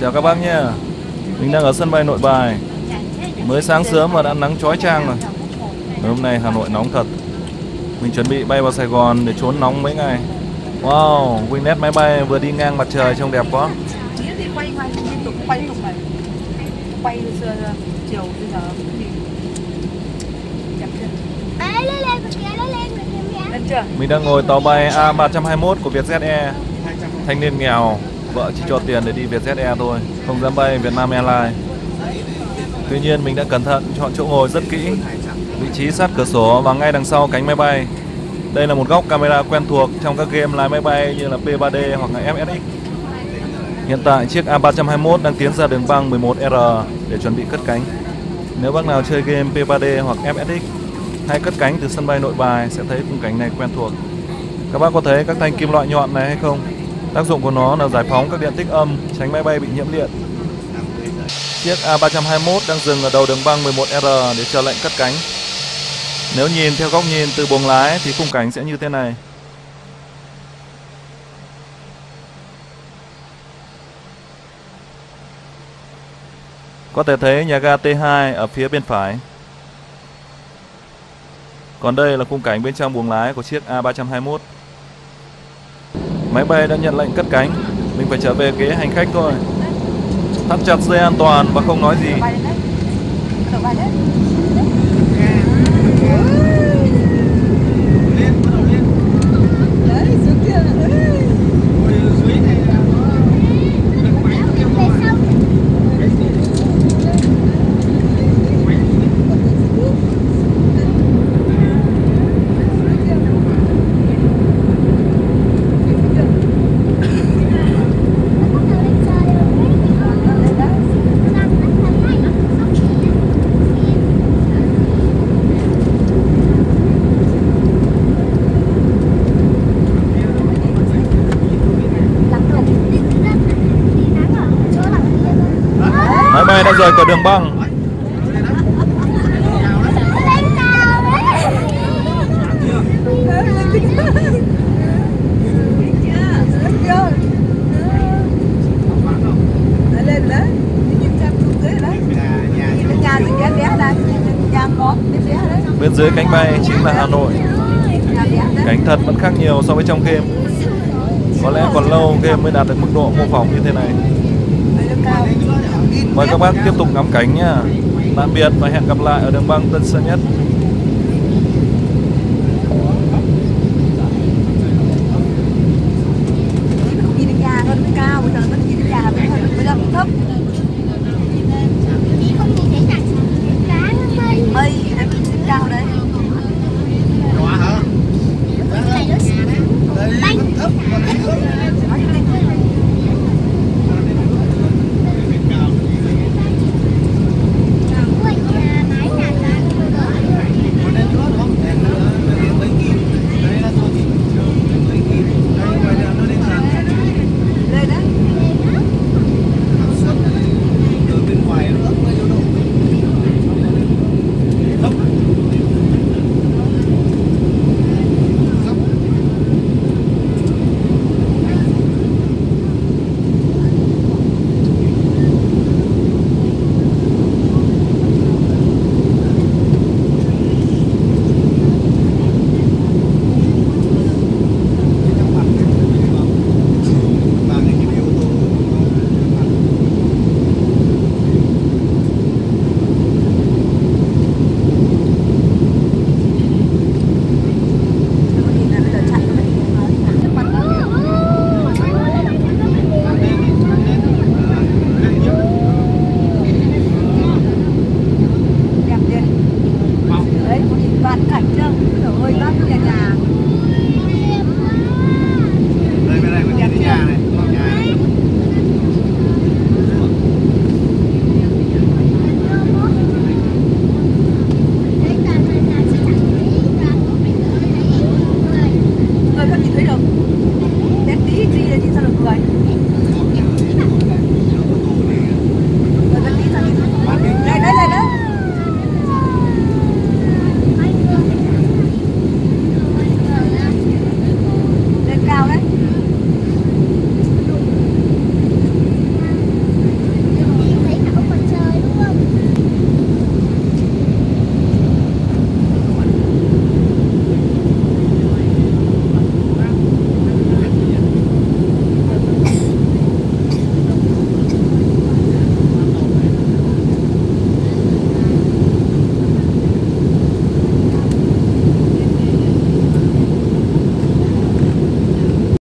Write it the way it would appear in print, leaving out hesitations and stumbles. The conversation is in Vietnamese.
Chào các bác nhé. Mình đang ở sân bay Nội Bài. Mới sáng sớm mà đã nắng chói chang rồi. Hôm nay Hà Nội nóng thật. Mình chuẩn bị bay vào Sài Gòn để trốn nóng mấy ngày. Wow, winglet máy bay vừa đi ngang mặt trời trông đẹp quá. Quay từ chiều bây giờ lên chưa? Mình đang ngồi tàu bay A321 của Vietjet Air. Thanh niên nghèo, vợ chỉ cho tiền để đi Vietjet Air thôi, không dám bay Vietnam Airlines. Tuy nhiên mình đã cẩn thận chọn chỗ ngồi rất kỹ, vị trí sát cửa sổ và ngay đằng sau cánh máy bay. Đây là một góc camera quen thuộc trong các game lái máy bay như là P3D hoặc là FSX. Hiện tại chiếc A321 đang tiến ra đường băng 11R để chuẩn bị cất cánh. Nếu bác nào chơi game P3D hoặc FSX hay cất cánh từ sân bay Nội Bài sẽ thấy khung cảnh này quen thuộc. Các bác có thấy các thanh kim loại nhọn này hay không? Tác dụng của nó là giải phóng các điện tích âm, tránh máy bay bị nhiễm điện. Chiếc A321 đang dừng ở đầu đường băng 11R để chờ lệnh cất cánh. Nếu nhìn theo góc nhìn từ buồng lái thì khung cảnh sẽ như thế này. Có thể thấy nhà ga T2 ở phía bên phải. Còn đây là khung cảnh bên trong buồng lái của chiếc A321. Máy bay đã nhận lệnh cất cánh, mình phải trở về ghế hành khách thôi. Thắt chặt dây an toàn và không nói gì. Máy bay đã rời khỏi đường băng. Bên dưới cánh bay chính là Hà Nội. Cảnh thật vẫn khác nhiều so với trong game. Có lẽ còn lâu game mới đạt được mức độ mô phỏng như thế này. Mời các bác tiếp tục ngắm cảnh nhá. Tạm biệt và hẹn gặp lại ở đường băng Tân Sơn Nhất. Nhìn nhà hơn cao, bây giờ vẫn nhìn nhà hơi thấp.